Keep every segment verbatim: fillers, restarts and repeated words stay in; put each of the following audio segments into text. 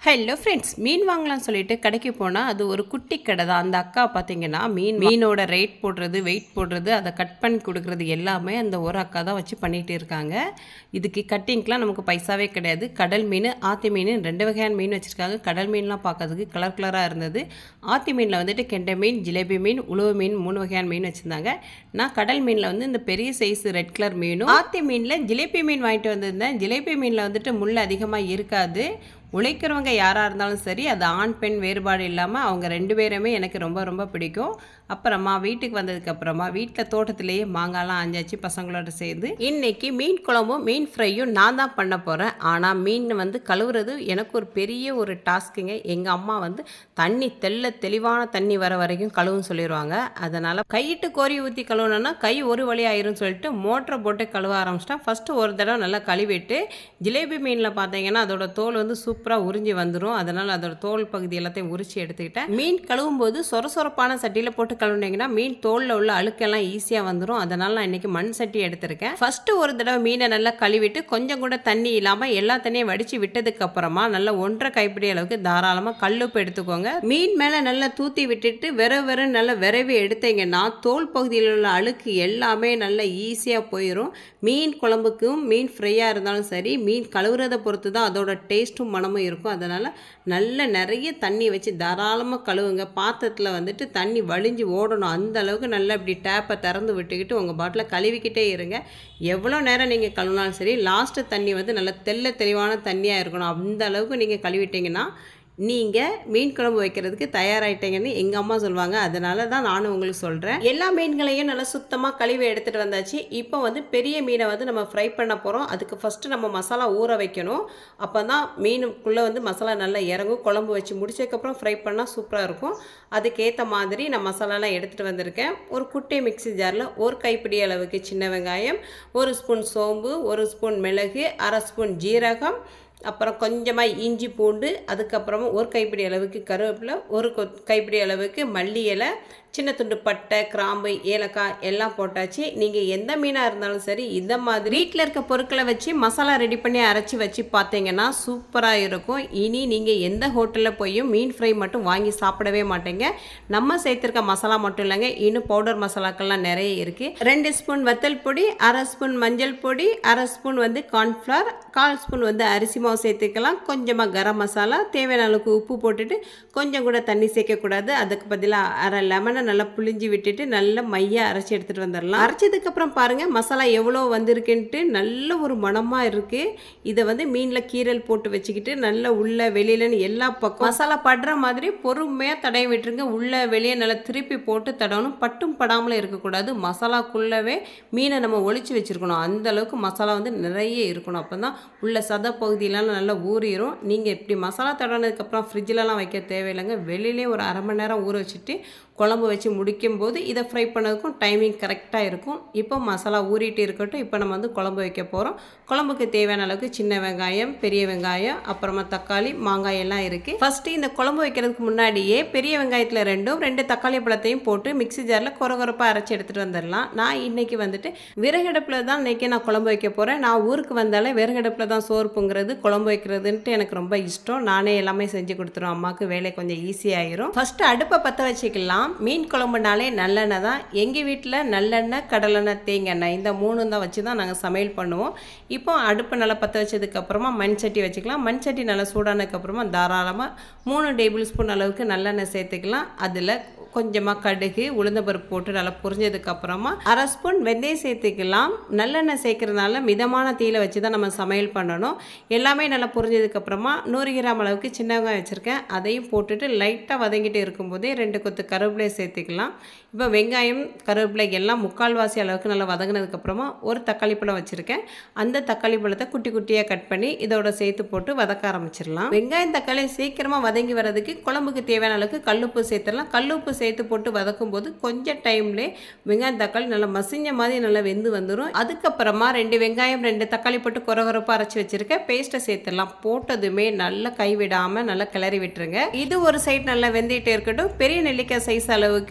Hello friends, மீன் வாங்கலாம்னு சொல்லிட்டு கடைக்கு போனால் அது ஒரு குட்டி கடை தான். அந்த அக்கா பார்த்தீங்கன்னா மீன் மீனோட ரேட் போடுறது, வெயிட் போடுறது, அதை கட் பண்ணி கொடுக்குறது எல்லாமே அந்த ஒரு அக்கா தான் வச்சு பண்ணிகிட்டு இருக்காங்க. இதுக்கு கட்டிங்க்கெலாம் நமக்கு பைசாவே கிடையாது. கடல் மீன், ஆத்தி மீன், ரெண்டு வகையான மீன் வச்சுருக்காங்க. கடல் மீன்லாம் பார்க்கறதுக்கு கலர் கலராக இருந்தது. ஆத்தி மீனில் வந்துட்டு கெண்டை மீன், ஜிலேபி மீன், உழுவு மீன், மூணு வகையான மீன் வச்சுருந்தாங்க. நான் கடல் மீனில் வந்து இந்த பெரிய சைஸ் ரெட் கலர் மீனும், ஆத்தி மீனில் ஜிலேபி மீன் வாங்கிட்டு வந்திருந்தேன். ஜிலேபி மீனில் வந்துட்டு முள் அதிகமாக இருக்காது. உழைக்கிறவங்க யாராக இருந்தாலும் சரி, அது ஆண் பெண் வேறுபாடு இல்லாமல் அவங்க ரெண்டு பேருமே எனக்கு ரொம்ப ரொம்ப பிடிக்கும். அப்புறமா வீட்டுக்கு வந்ததுக்கப்புறமா வீட்டில் தோட்டத்திலேயே மாங்காய்லாம் ஆஞ்சாச்சு பசங்களோட சேர்ந்து. இன்றைக்கி மீன் குழம்பும் மீன் ஃப்ரையும் நான் தான் பண்ண போகிறேன். ஆனால் மீன் வந்து கழுவுறது எனக்கு ஒரு பெரிய ஒரு டாஸ்க்குங்க. எங்கள் அம்மா வந்து தண்ணி தெல்ல தெளிவான தண்ணி வர வரைக்கும் கழுவுன்னு சொல்லிடுவாங்க. அதனால் கையிட்டு கோரி ஊற்றி கழுவுனோன்னா கை ஒரு வழி ஆயிரும் சொல்லிட்டு மோட்டரை போட்டு கழுவ ஆரம்பிச்சிட்டேன். ஃபஸ்ட்டு ஒரு தடவை நல்லா கழுவிட்டு, ஜிலேபி மீனில் பார்த்தீங்கன்னா அதோட தோல் வந்து சூப்பராக உறிஞ்சி வந்துடும். அதனால் அதோட தோல் பகுதி எல்லாத்தையும் உரிச்சு எடுத்துக்கிட்டேன். மீன் கழுவும் போது சொர சொரப்பான சட்டியில் போட்டு கழுவுனீங்கன்னா மீன் தோலில் உள்ள அழுக்கெல்லாம் ஈஸியாக வந்துடும். அதனால் நான் இன்றைக்கி மண் சட்டி எடுத்திருக்கேன். ஃபஸ்ட்டு ஒரு தடவை மீனை நல்லா கழுவிட்டு கொஞ்சம் கூட தண்ணி இல்லாமல் எல்லா தண்ணியும் வடித்து விட்டதுக்கு அப்புறமா நல்லா ஒன்றரை கைப்பிடி அளவுக்கு தாராளமாக கல்லுப்பு எடுத்துக்கோங்க. மீன் மேலே நல்லா தூத்தி விட்டுட்டு வெற வெற நல்லா விரைவி எடுத்தீங்கன்னா தோல் பகுதியில் உள்ள அழுக்கு எல்லாமே நல்லா ஈஸியாக போயிடும். மீன் குழம்புக்கும் மீன் ஃப்ரையாக இருந்தாலும் சரி, மீன் கழுவுறதை பொறுத்து தான் அதோட டேஸ்ட்டும் மனமும் இருக்கும். அதனால் நல்ல நிறைய தண்ணி வச்சு தாராளமாக கழுவுங்க. பாத்திரத்தில் வந்துட்டு தண்ணி வழிஞ்சு ஓடணும். அந்த அளவுக்கு நல்லா இப்படி டேப்பை திறந்து விட்டுக்கிட்டு உங்கள் பாட்டில் கழுவிக்கிட்டே இருங்க. எவ்வளோ நேரம் நீங்கள் கழுவினாலும் சரி, லாஸ்ட்டு தண்ணி வந்து நல்லா தெல்ல தெளிவான தண்ணியாக இருக்கணும். அந்த அளவுக்கு நீங்கள் கழுவிட்டீங்கன்னா நீங்கள் மீன் குழம்பு வைக்கிறதுக்கு தயாராகிட்டீங்கன்னு எங்கள் அம்மா சொல்லுவாங்க. அதனால தான் நானும் உங்களுக்கு சொல்கிறேன். எல்லா மீன்களையும் நல்லா சுத்தமாக கழுவி எடுத்துகிட்டு வந்தாச்சு. இப்போ வந்து பெரிய மீனை வந்து நம்ம ஃப்ரை பண்ண போகிறோம். அதுக்கு ஃபஸ்ட்டு நம்ம மசாலா ஊற வைக்கணும். அப்போ தான் மீனுக்குள்ளே வந்து மசாலா நல்லா இறங்கும். குழம்பு வச்சு முடிச்சதுக்கப்புறம் ஃப்ரை பண்ணால் சூப்பராக இருக்கும். அதுக்கேற்ற மாதிரி நான் மசாலாலாம் எடுத்துகிட்டு வந்திருக்கேன். ஒரு குட்டி மிக்ஸி ஜாரில் ஒரு கைப்பிடி அளவுக்கு சின்ன வெங்காயம், ஒரு ஸ்பூன் சோம்பு, ஒரு ஸ்பூன் மிளகு, அரை ஸ்பூன் ஜீரகம், அப்புறம் கொஞ்சமாக இஞ்சி பூண்டு, அதுக்கப்புறமா ஒரு கைப்பிடி அளவுக்கு கருவேப்பிலை, ஒரு கொ கைப்பிடி அளவுக்கு மல்லி இலை, சின்ன துண்டு பட்டை, கிராம்பு, ஏலக்காய் எல்லாம் போட்டாச்சு. நீங்கள் எந்த மீனாக இருந்தாலும் சரி இந்த மாதிரி வீட்டில் இருக்க பொருட்களை வச்சு மசாலா ரெடி பண்ணி அரைச்சி வச்சு பார்த்தீங்கன்னா சூப்பராக இருக்கும். இனி நீங்கள் எந்த ஹோட்டலில் போயும் மீன் ஃப்ரை மட்டும் வாங்கி சாப்பிடவே மாட்டீங்க. நம்ம சேர்த்துருக்க மசாலா மட்டும் இல்லைங்க, இன்னும் பவுடர் மசாலாக்கள்லாம் நிறைய இருக்குது. ரெண்டு ஸ்பூன் வத்தல் பொடி, அரை ஸ்பூன் மஞ்சள் பொடி, அரை ஸ்பூன் வந்து கார்ன்ஃப்ளவர், கால் ஸ்பூன் வந்து அரிசி மாவு சேர்த்துக்கலாம். கொஞ்சமாக கரம் மசாலா, தேவையான அளவுக்கு உப்பு போட்டுட்டு கொஞ்சம் கூட தண்ணி சேர்க்கக்கூடாது. அதுக்கு பதிலாக அரை லெமனை நல்லா புளிஞ்சு விட்டுட்டு நல்லா மையாக அரைச்சி எடுத்துகிட்டு வந்துடலாம். அரைச்சதுக்கப்புறம் பாருங்கள் மசாலா எவ்வளோ வந்திருக்குன்ட்டு நல்ல ஒரு மணமாக இருக்குது. இதை வந்து மீனில் கீரல் போட்டு வச்சுக்கிட்டு நல்லா உள்ளே வெளியிலன்னு எல்லா பக்கம் மசாலா படுற மாதிரி பொறுமையாக தடவி விட்டுருங்க. உள்ளே வெளியே நல்லா திருப்பி போட்டு தடவணும். பட்டும் படாமலும் இருக்கக்கூடாது. மசாலாக்குள்ளவே மீனை நம்ம ஒழிச்சு வச்சுருக்கணும். அந்த அளவுக்கு மசாலா வந்து நிறைய இருக்கணும். அப்போ தான் உள்ள சத பகுதியிலாம் நல்லா ஊறிடும். நீங்கள் இப்படி மசாலா தடவினதுக்கப்புறம் ஃப்ரிட்ஜிலலாம் வைக்க தேவையில்லைங்க. வெளியிலே ஒரு அரை மணி நேரம் ஊற வச்சுட்டு குழம்பு வச்சு முடிக்கும் போது இதை ஃப்ரை பண்ணதுக்கும் டைமிங் கரெக்டாக இருக்கும். இப்போ மசாலா ஊறிட்டு இருக்கட்டும். இப்போ நம்ம வந்து குழம்பு வைக்க போகிறோம். குழம்புக்கு தேவையான அளவுக்கு சின்ன வெங்காயம், பெரிய வெங்காயம், அப்புறமா தக்காளி, மாங்காய் எல்லாம் இருக்குது. ஃபஸ்ட்டு இந்த குழம்பு வைக்கிறதுக்கு முன்னாடியே பெரிய வெங்காயத்தில் ரெண்டும் ரெண்டு தக்காளி பழத்தையும் போட்டு மிக்ஸி ஜாரில் கொரகொரப்பாக அரைச்சி எடுத்துகிட்டு வந்துடலாம். நான் இன்றைக்கி வந்துட்டு விறகடுப்பில் தான் இன்றைக்கி நான் குழம்பு வைக்க போகிறேன். நான் ஊருக்கு வந்தாலே விறகடுப்பில் தான் சோறு பொங்குறது, குழம்பு வைக்கிறதுன்ட்டு எனக்கு ரொம்ப இஷ்டம். நானே எல்லாமே செஞ்சு கொடுத்துருவேன். அம்மாவுக்கு வேலை கொஞ்சம் ஈஸியாகிடும். ஃபஸ்ட்டு அடுப்பை பற்ற வச்சுக்கலாம். மீன் குழம்புனாலே நல்லெண்ணெய் தான். எங்கள் வீட்டில் நல்லெண்ணெய், கடலெண்ணெய், தேங்காய் இந்த மூணு தான் வச்சு தான் நாங்கள் சமையல் பண்ணுவோம். இப்போ அடுப்பு நல்லா பற்ற வச்சதுக்கப்புறமா மண் சட்டி வச்சுக்கலாம். மண் சட்டி நல்லா சூடானதுக்கப்புறமா தாராளமாக மூணு டேபிள் ஸ்பூன் அளவுக்கு நல்லெண்ணெய் சேர்த்துக்கலாம். அதில் கொஞ்சமாக கடுகு, உளுந்தம்பருப்பு போட்டு நல்லா பொரிஞ்சதுக்கப்புறமா அரை ஸ்பூன் வெந்தயம் சேர்த்துக்கலாம். நல்லெண்ணெய் சேர்க்கறதுனால மிதமான தீயில வச்சு தான் நம்ம சமையல் பண்ணணும். எல்லாமே நல்லா பொரிஞ்சதுக்கப்புறமா நூறு கிராம் அளவுக்கு சின்ன வெங்காயம் வச்சுருக்கேன். அதையும் போட்டுட்டு லைட்டாக வதங்கிட்டு இருக்கும்போதே ரெண்டு கொத்து கருவேப்பிலை சேர்த்துக்கலாம். இப்போ வெங்காயம், கருவேப்பிலை எல்லாம் முக்கால்வாசி அளவுக்கு நல்லா வதங்கினதுக்கப்புறமா ஒரு தக்காளி பழம் வச்சுருக்கேன். அந்த தக்காளி பழத்தை குட்டி குட்டியாக கட் பண்ணி இதோட சேர்த்து போட்டு வதக்க ஆரம்பிச்சிடலாம். வெங்காயம் தக்காளி சீக்கிரமாக வதங்கி வர்றதுக்கு குழம்புக்கு தேவையான அளவுக்கு கல்லுப்பு சேர்த்துடலாம். கல்லுப்பு சேர்த்து போட்டு வதக்கும் போது கொஞ்சம் டைம்லேயே வெங்காயம் தக்காளி நல்லா மசிஞ்ச மாதிரி நல்லா வெந்து வந்துடும். அதுக்கப்புறமா ரெண்டு வெங்காயம் ரெண்டு தக்காளி போட்டு கொரகொரப்பாக அரைச்சி வச்சுருக்கேன். பேஸ்ட்டை சேர்த்துடலாம். போட்டதுமே நல்லா கைவிடாமல் நல்லா கிளறி விட்டுருங்க. இது ஒரு சைட் நல்லா வெந்துகிட்டே இருக்கட்டும். பெரிய நெல்லிக்காய் சைஸ் அளவுக்கு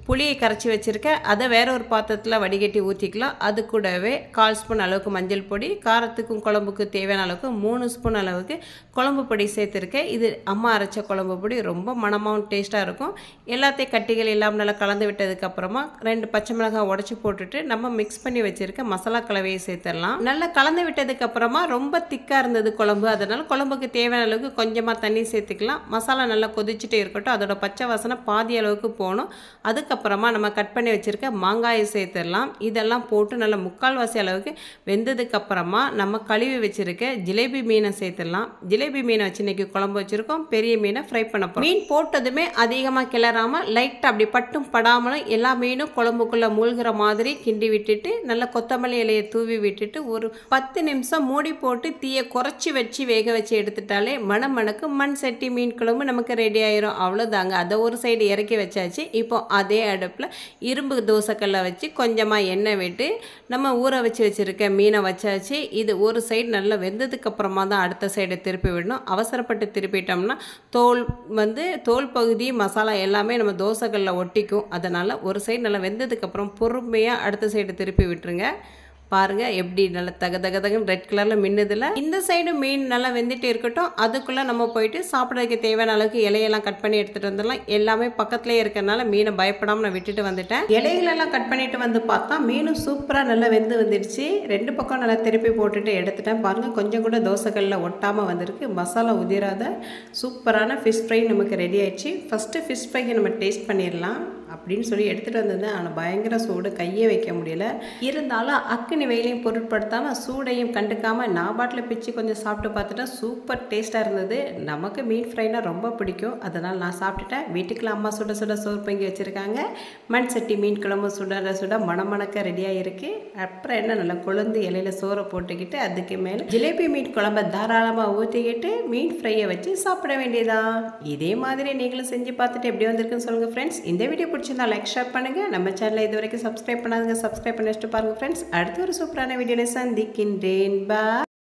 புளியை கரைச்சி வச்சுருக்கேன். அதை வேற ஒரு பாத்திரத்தில் வடிகட்டி ஊற்றிக்கலாம். அது கூடவே கால் ஸ்பூன் அளவுக்கு மஞ்சள் பொடி, காரத்துக்கும் குழம்புக்கு தேவையான அளவுக்கு மூணு ஸ்பூன் அளவுக்கு குழம்பு பொடி சேர்த்துருக்கேன். இது அம்மா அரைச்ச குழம்பு பொடி, ரொம்ப மணமாகவும் டேஸ்ட்டாக இருக்கும். எல்லாத்தையும் கட்டிகள் இல்லாமல் நல்லா கலந்து விட்டதுக்கப்புறமா ரெண்டு பச்சை மிளகாய் உடச்சி போட்டுட்டு நம்ம மிக்ஸ் பண்ணி வச்சுருக்க மசாலா கலவையை சேர்த்துடலாம். நல்லா கலந்து விட்டதுக்கப்புறமா ரொம்ப திக்காக இருந்தது குழம்பு, அதனால் குழம்புக்கு தேவையான அளவுக்கு கொஞ்சமாக தண்ணி சேர்த்துக்கலாம். மசாலா நல்லா கொதிச்சுட்டே இருக்கட்டும். அதோட பச்சை வாசனை பாதி அளவுக்கு போகணும். அதுக்கப்புறமா நம்ம கட் பண்ணி வச்சுருக்க மாங்காயை சேர்த்துடலாம். இதெல்லாம் போட்டு நல்லா முக்கால்வாசி அளவுக்கு வெந்ததுக்கப்புறமா நம்ம கழுவி வச்சுருக்க ஜிலேபி மீனை சேர்த்துடலாம். ஜிலேபி மீனை வச்சு இன்றைக்கி குழம்பு வச்சுருக்கோம். பெரிய மீனை ஃப்ரை பண்ண போகிறோம். மீன் போட்டதுமே அதிகமாக கிளறாமல் லைட்டாக அப்படி பட்டும் படாமலும் எல்லா மீனும் குழம்புக்குள்ளே மூழ்கிற மாதிரி கிண்டி விட்டுட்டு நல்லா கொத்தமல்லி இலையை தூவி விட்டுட்டு ஒரு பத்து நிமிஷம் மூடி போட்டு தீயை குறைச்சி வச்சு வேக வச்சு எடுத்துட்டாலே மணம் மணக்கு மண் சட்டி மீன் குழம்பு நமக்கு ரெடி ஆயிரும். அவ்வளோதாங்க. அதை ஒரு சைடு இறக்கி வச்சாச்சு. இப்போ அதே அடுப்பில் இரும்பு தோசைக்கல்லை வச்சு கொஞ்சமாக எண்ணெய் விட்டு நம்ம ஊற வச்சு வச்சுருக்க மீனை வச்சாச்சு. இது ஒரு சைடு நல்லா வெந்ததுக்கு அப்புறமா தான் அடுத்த சைடை திருப்பி விடணும். அவசரப்பட்டு திருப்பிட்டோம்னா தோல் வந்து தோல் பகுதி மசாலா எல்லாமே நம்ம தோசைக்கல்லில் ஒட்டிக்கும். அதனால் ஒரு சைடு நல்லா வெந்ததுக்கப்புறம் பொறுமையாக அடுத்த சைடு திருப்பி விட்டுருங்க. பாருங்கள் எப்படி நல்லா தக தக தகன்னு ரெட் கலரில் மின்னுதில்ல. இந்த சைடு மீன் நல்லா வெந்துட்டு இருக்கட்டும். அதுக்குள்ளே நம்ம போயிட்டு சாப்பிட்றதுக்கு தேவையான அளவுக்கு இலையெல்லாம் கட் பண்ணி எடுத்துகிட்டு வந்துடலாம். எல்லாமே பக்கத்துலேயே இருக்கிறனால மீனை பயப்படாமல் நான் விட்டுட்டு வந்துட்டேன். இலைகளெல்லாம் கட் பண்ணிட்டு வந்து பார்த்தா மீனும் சூப்பராக நல்லா வெந்து வந்துடுச்சு. ரெண்டு பக்கம் நல்லா திருப்பி போட்டுட்டு எடுத்துட்டேன். பாருங்கள் கொஞ்சம் கூட தோசைகளில் ஒட்டாமல் வந்திருக்கு. மசாலா உதிராத சூப்பரான ஃபிஷ் ஃப்ரை நமக்கு ரெடி ஆயிடுச்சு. ஃபஸ்ட்டு ஃபிஷ் ஃப்ரைக்கு நம்ம டேஸ்ட் பண்ணிடலாம் அப்படின்னு சொல்லி எடுத்துகிட்டு வந்திருந்தேன். ஆனால் பயங்கர சூடு, கையே வைக்க முடியல. இருந்தாலும் அக்கினி வெயிலையும் பொருட்படுத்தாமல் சூடையும் கண்டுக்காமல் நான் பாட்டில் பிச்சு கொஞ்சம் சாப்பிட்டு பார்த்துட்டேன். சூப்பர் டேஸ்ட்டாக இருந்தது. நமக்கு மீன் ஃப்ரைனா ரொம்ப பிடிக்கும். அதனால் நான் சாப்பிட்டுட்டேன். வீட்டுக்குள்ள அம்மா சுட சுட சோறு பொங்கி வச்சுருக்காங்க. மண் சட்டி மீன் குழம்பு சுட சுட மணமணக்க ரெடியாக இருக்குது. அப்புறம் என்ன நல்லா கொழுந்து இலையில சோறை போட்டுக்கிட்டு அதுக்கு மேலே ஜிலேபி மீன் குழம்பை தாராளமாக ஊற்றிக்கிட்டு மீன் ஃப்ரையை வச்சு சாப்பிட வேண்டியதான். இதே மாதிரி நீங்களும் செஞ்சு பார்த்துட்டு எப்படி வந்திருக்குன்னு சொல்லுங்கள் ஃப்ரெண்ட்ஸ். இந்த வீடியோ பிடிச்சிருந்தா லைக் ஷேர் பண்ணுங்கள். நம்ம சேனலை இது வரைக்கும் சப்ஸ்கிரைப் பண்ணாதுங்க, சப்ஸ்கிரைப் பண்ணி வச்சுட்டு பாருங்கள் ஃப்ரெண்ட்ஸ். அடுத்த ஒரு சூப்பரான வீடியோவில் சந்திக்கின்றேன். பை.